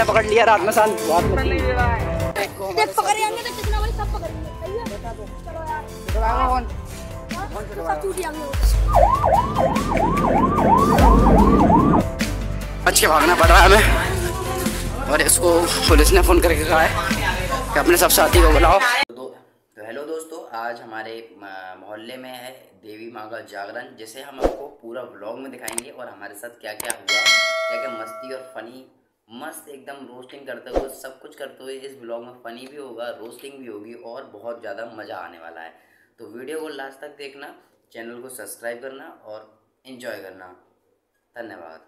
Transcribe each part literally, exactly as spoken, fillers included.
मैंने पकड़ लिया रात में शांत बहुत नहीं दे रहा है। देख पकड़ेंगे तो कितना बड़ी सब पकड़ेंगे। सही है बता दो। चलो यार चलाओ कौन सब टूट जाएंगे। बच के भागना पड़ रहा है हमें और इसको पुलिस ने फोन करके कहा है कि अपने सब साथी को बुलाओ। तो हेलो दोस्तों, आज हमारे मोहल्ले में है देवी माँ का जागरण, जिसे हम आपको पूरा व्लॉग में दिखाएंगे और हमारे साथ क्या क्या हुआ, क्या क्या मस्ती और फनी मस्त एकदम रोस्टिंग करते हुए सब कुछ करते हुए इस व्लॉग में फनी भी होगा, रोस्टिंग भी होगी और बहुत ज़्यादा मज़ा आने वाला है। तो वीडियो को लास्ट तक देखना, चैनल को सब्सक्राइब करना और एंजॉय करना। धन्यवाद।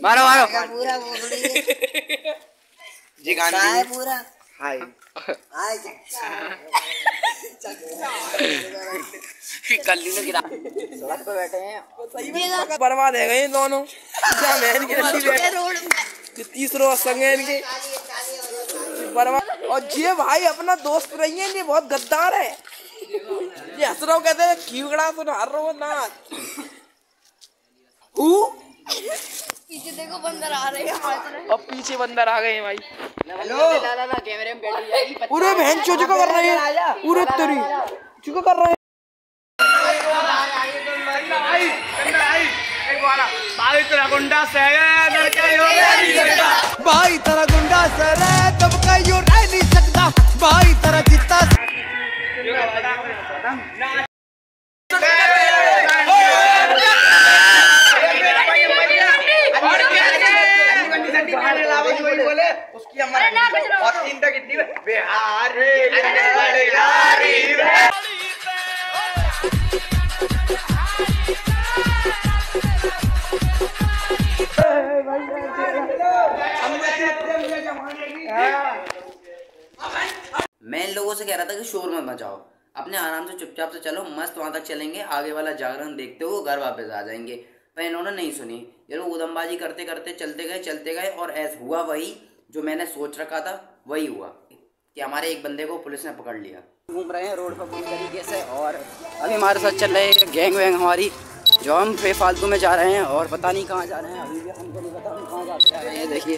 मारो मारो पूरा जी गाना है पूरा हाय हाय कल्लू ने गिरा सड़क पे बैठे हैं बर्बाद है गए दोनों तीसरो संग है इनके बर्बाद। और ये भाई अपना दोस्त रही है, ये बहुत गद्दार है। ये हंस रहा कहते हैं कीगड़ा तो हार रहा ना। पीछे देखो बंदर आ रहे हैं हमारी तरफ। अब पीछे बंदर आ गए हैं भाई। ला ला ला कैमरे में बैठ जाएगी पूरे बहन चोचो का कर रहे हैं, पूरे तेरी चुका कर रहे हैं। भाई तेरा गुंडा से भाई तेरा गुंडा से तब का यो रह नहीं सकता भाई तेरा जितना उसकी और तीन तक कितनी बिहारी मैं इन लोगों से कह रहा था कि शोर मत मचाओ, अपने आराम से चुपचाप से चलो, मस्त वहां तक चलेंगे, आगे वाला जागरण देखते हुए घर वापस आ जाएंगे। पर इन्होंने नहीं सुनी, ये लोग उदमबाजी करते करते चलते गए चलते गए और ऐसा हुआ वही जो मैंने सोच रखा था, वही हुआ कि हमारे एक बंदे को पुलिस ने पकड़ लिया। घूम रहे हैं रोड पर पूरी तरीके से और अभी हमारे साथ चल रहे हैं गैंग वैंग हमारी, जो हम बेफालतू में जा रहे हैं और पता नहीं कहाँ जा रहे हैं, अभी भी हमको नहीं पता हम कहाँ जा रहे हैं। देखिए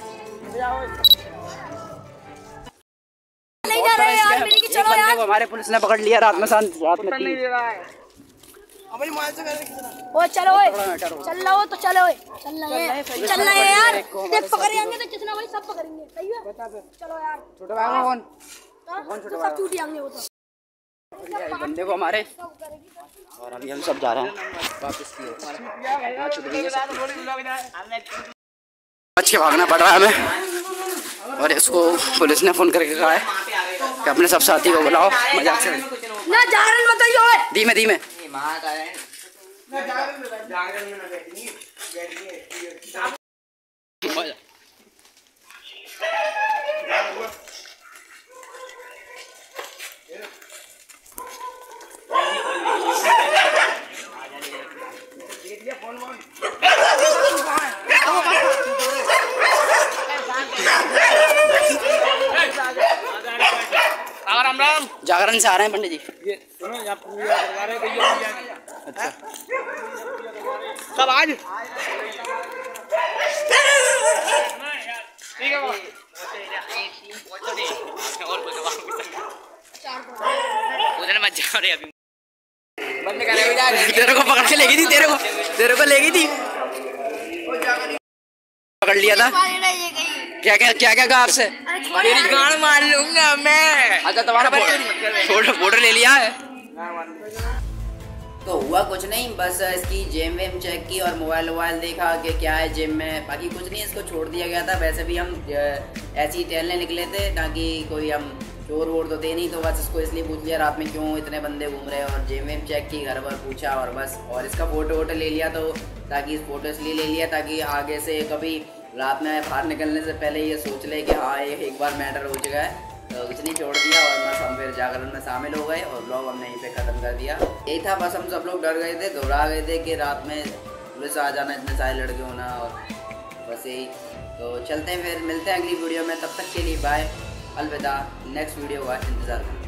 नहीं जा रहे यार, मेरी की चलो यार। हमारे पुलिस ने पकड़ लिया रात में, शांत रात में नहीं दे रहा है। अबे मोबाइल से ओ चलो ओए, चल रहा हो तो चलो ओए, चलना है चलना है यार। देख पकड़ेंगे तो कितना भाई सब पकड़ेंगे, सही है। चलो यार छोटा भाई कौन कौन छोटा सब छूट जाएंगे वो तो बंदे को हमारे। और अभी हम सब जा रहे हैं वापस की ओर। बच के भागना पड़ रहा है हमें और इसको पुलिस ने फोन करके कहा है कि अपने सब साथी को बुलाओ, मजाक से ना जागरण बताइए ओए, धीमे धीमे। राम राम जागरण से आ रहे हैं पंडित जी। ये सुनो यहाँ पूजा करवा रहे भैया। अच्छा सब आज ठीक है उधर मत जाओ रे, अभी बंद कर रहे। तेरे को पकड़ के लेगी थी, तेरे को तेरे को लेगी थी, पकड़ लिया था। क्या क्या क्या क्या कहा आपसे? तेरी गाड़ मार लूंगा मैं। अच्छा तुम्हारा फोटो फोटो ले लिया है। तो हुआ कुछ नहीं, बस इसकी जेम वेम चेक की और मोबाइल वोबाइल देखा कि क्या है जेम में, बाकी कुछ नहीं, इसको छोड़ दिया गया था। वैसे भी हम ऐसे ही टहलने निकले थे ताकि कोई हम चोर वोर तो दे नहीं, तो बस इसको इसलिए पूछ लिया रात में क्यों इतने बंदे घूम रहे हैं, और जेम वेम चेक की, घर पर पूछा और बस, और इसका फ़ोटो वोटो ले लिया। तो ताकि इस फोटो इसलिए ले लिया ताकि आगे से कभी रात में बाहर निकलने से पहले ये सोच ले कि हाँ ये एक बार मैटर हो चुका है, तो कुछ नहीं, छोड़ दिया। और बस हम फिर जागरण में शामिल हो गए और ब्लॉग हमने यहीं पे ख़त्म कर दिया। यही था बस, हम सब लोग डर गए थे, घबरा गए थे कि रात में पुलिस आ जाना, इतने सारे लड़के होना, और बस यही। तो चलते हैं फिर, मिलते हैं अगली वीडियो में, तब तक के लिए बाय, अलविदा। नेक्स्ट वीडियो का इंतज़ार करें।